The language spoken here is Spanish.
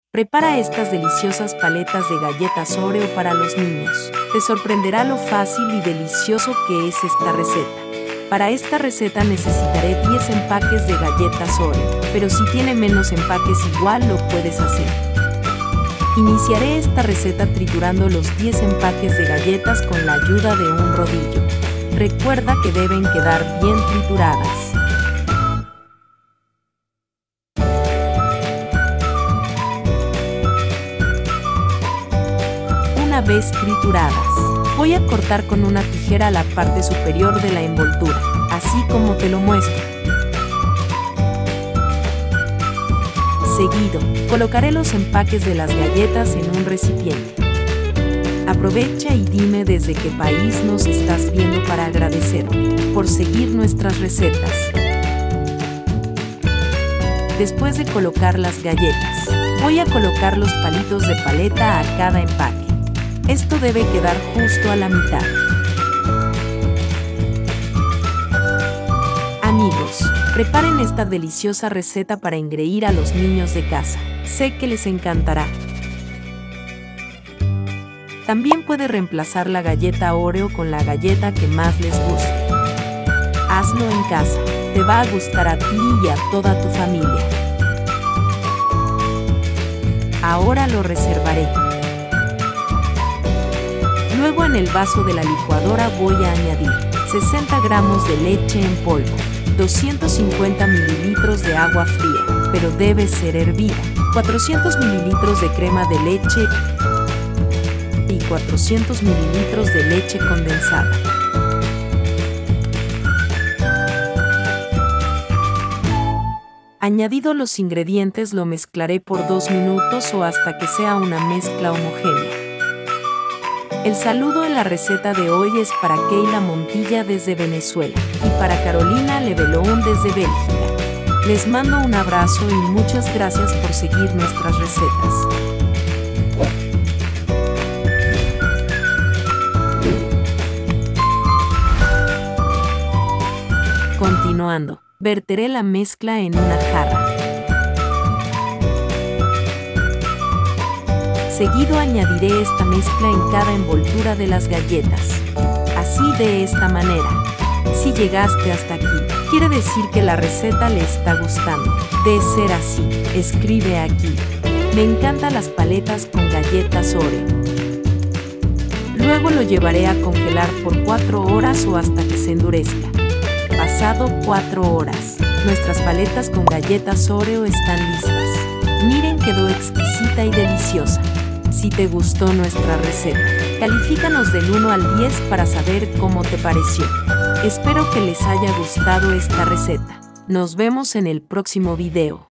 Prepara estas deliciosas paletas de galletas Oreo para los niños. Te sorprenderá lo fácil y delicioso que es esta receta. Para esta receta necesitaré 10 empaques de galletas Oreo, pero si tiene menos empaques igual lo puedes hacer. Iniciaré esta receta triturando los 10 empaques de galletas con la ayuda de un rodillo. Recuerda que deben quedar bien trituradas. Una vez trituradas, voy a cortar con una tijera la parte superior de la envoltura, así como te lo muestro. Seguido, colocaré los empaques de las galletas en un recipiente. Aprovecha y dime desde qué país nos estás viendo para agradecerme por seguir nuestras recetas. Después de colocar las galletas, voy a colocar los palitos de paleta a cada empaque. Esto debe quedar justo a la mitad. Amigos, preparen esta deliciosa receta para engreír a los niños de casa. Sé que les encantará. También puede reemplazar la galleta Oreo con la galleta que más les guste. Hazlo en casa, te va a gustar a ti y a toda tu familia. Ahora lo reservaré. Luego en el vaso de la licuadora voy a añadir 60 gramos de leche en polvo, 250 mililitros de agua fría, pero debe ser hervida, 400 mililitros de crema de leche y 400 mililitros de leche condensada. Añadido los ingredientes, lo mezclaré por 2 minutos o hasta que sea una mezcla homogénea. El saludo en la receta de hoy es para Keila Montilla desde Venezuela y para Carolina Levelón desde Bélgica. Les mando un abrazo y muchas gracias por seguir nuestras recetas. Continuando, verteré la mezcla en una jarra. Seguido añadiré esta mezcla en cada envoltura de las galletas. Así, de esta manera. Si llegaste hasta aquí, quiere decir que la receta le está gustando. De ser así, escribe aquí: me encantan las paletas con galletas Oreo. Luego lo llevaré a congelar por 4 horas o hasta que se endurezca. Pasado 4 horas, nuestras paletas con galletas Oreo están listas. Miren, quedó exquisita y deliciosa. Si te gustó nuestra receta, califícanos del 1 al 10 para saber cómo te pareció. Espero que les haya gustado esta receta. Nos vemos en el próximo video.